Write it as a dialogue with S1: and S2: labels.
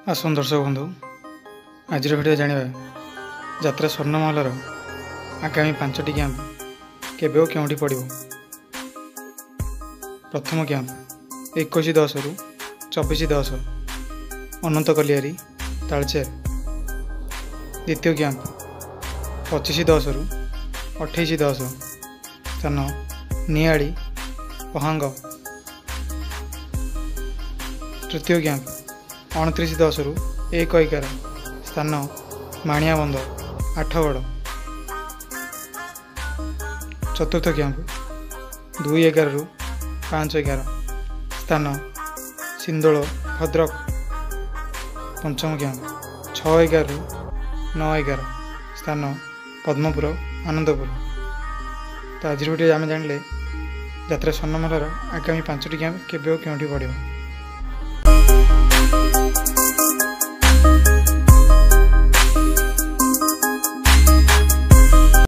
S1: आसन दर्शक बंधु आज भिडियो जानिबा यात्रा स्वर्णमहल आगामी 5टी कैंप केबे केउंठी पड़िबो। प्रथम कैंप 21/10 रु 24/10 अनंत कलियारी तालचेर। द्वितीय कैंप 25/10 रु 28/10 स्थान नियाड़ी पहांग। तृतीय कैंप 29/10 रु 1/11 स्थान माणियाबंध आठगड़। चतुर्थ कैंप 2/11 रु 5/11 स्थान सिंदोल भद्रक। पंचम कैंप 6/11 रु 9/11 स्थान पद्मपुर आनंदपुर। तो आज वीडियो आम जानिले यात्रा स्वर्णमहल आगामी 5टी कैंप केबे केउंठी पड़िबो।